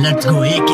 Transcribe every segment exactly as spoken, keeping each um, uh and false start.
Let's go एक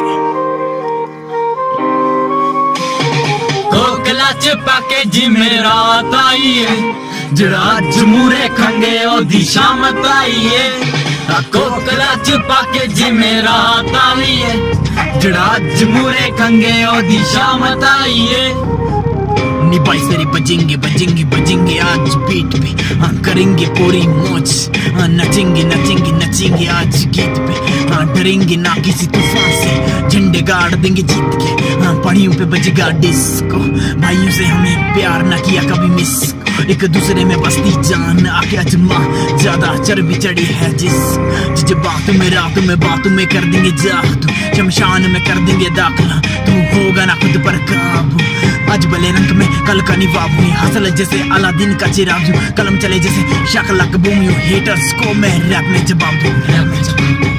कोकला च पाके जी मेरा आई है जड़ा जमूरे खंगे ओदी शामत आई है। कोकला च पाके जी मेरा आई है जड़ा जमूरे खंगे ओदी शामत आई है। निभाई सारी बजेंगे बजेंगे बजेंगे आज बीट पे, हाँ करेंगे पूरी मौज, हाँ नचेंगे नचेंगे नचेंगे आज गीत पे, हाँ डरेंगे ना किसी तूफान से, झंडे गाड़ देंगे जीत के, हाँ पहाड़ियों पे बजेगा डिस्को। भाइयों से हमें प्यार ना किया कभी मिस, एक दूसरे में बसती जान आके अजमा, ज्यादा चर्बी चढ़ी है जिस बात में रात में बातों में कर देंगे जादू, शमशान में कर देंगे दाखिला, तू होगा ना खुद पर काबू। आज भले रंग में कल का निवाब हुई, हसल जैसे अलादीन का चिराग, कलम चले जैसे शकलक बूम, यू हेटर्स को मैं रैप में जवाब दूं, रैप में जवाब दूं।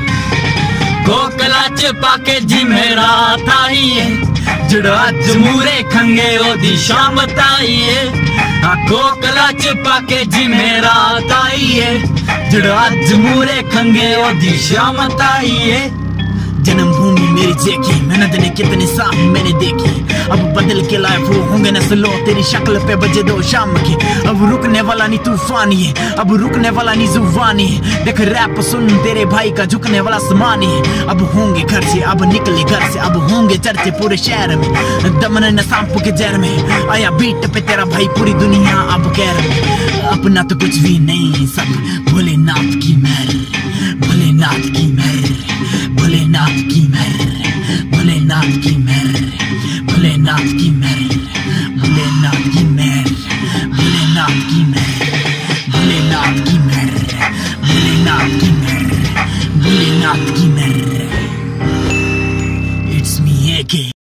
कोकला च पाके जी मेरा आई है जड़ा जमूरे खंगे ओदी शामत आई है। कोकला च पाके जी मेरा आई है जड़ा जमूरे खंगे ओदी शामत आई है। जन्मभूमि मेरी देखी, मेहनत ने कितने साल मैंने देखी, अब बदल के लाए वो होंगे न स्लो, तेरी शक्ल पे बजे दो शाम के, अब रुकने वाला नहीं तूफानी है, अब रुकने वाला नहीं जुबानी है, देख रैप सुन तेरे भाई का झुकने वाला समानी है। अब होंगे घर से अब निकले घर से, अब होंगे चर्चे पूरे शहर में, दमन न सांपों के जहर में, आया बीट पे तेरा भाई पूरी दुनिया अब कह रहे, अपना तो कुछ भी नहीं सब भोलेनाथ की मेहर, भोलेनाथ की मेहर, भोलेनाथ की मेहर, भोलेनाथ की मेहर, भोलेनाथ की मेहर, भोलेनाथ की मेहर, भोलेनाथ की मेहर, भोलेनाथ की मेहर, भोलेनाथ की मेहर, भोलेनाथ की मेहर। इट्स मी ए के